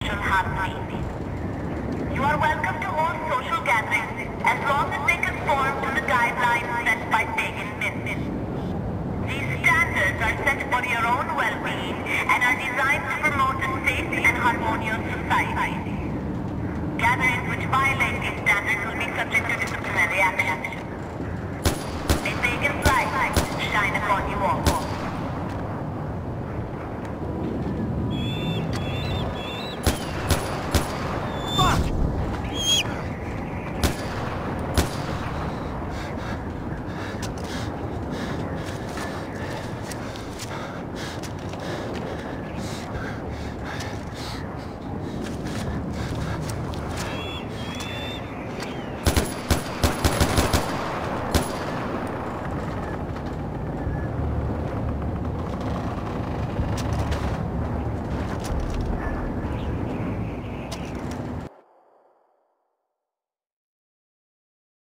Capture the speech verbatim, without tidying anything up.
natural harmony. You are welcome to host social gatherings as long as they conform to the guidelines set by pagan myths. These standards are set for your own well-being and are designed to promote a safe